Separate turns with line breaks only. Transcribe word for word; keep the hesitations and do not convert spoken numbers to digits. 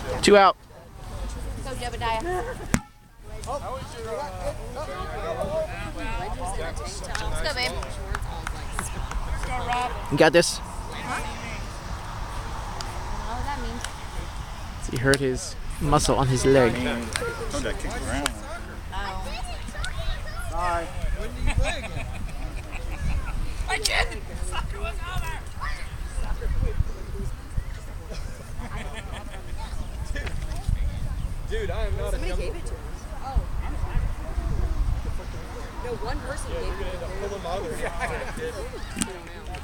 Two out.
Go, Jebediah. Let's go, babe.
You got this.
Huh? I don't know what that means.
He hurt his muscle on his leg.
Oh, that kicked around.
Oh.
Sorry.
When do you play again?
I did! Soccer was over!
Dude, I am not
Somebody
a jumper.
gave it to us. Oh. No, one person
Yeah,
gave
you're
it
gonna end up pulling my other guy.
to us.